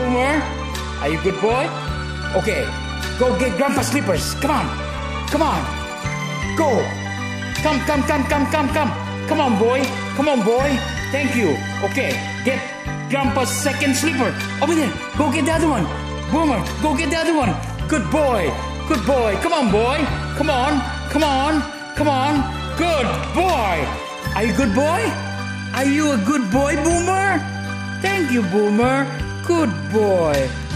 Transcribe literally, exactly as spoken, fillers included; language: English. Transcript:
Boomer? Are you a good boy? Okay, go get Grandpa's slippers. Come on. Come on. Go. Come, come, come, come, come, come. Come on, boy. Come on, boy. Thank you. Okay, get Grandpa's second slipper. Over there. Go get the other one. Boomer, go get the other one. Good boy. Good boy. Come on, boy. Come on. Come on. Come on. Good boy. Are you a good boy? Are you a good boy, Boomer? Thank you, Boomer. Good boy.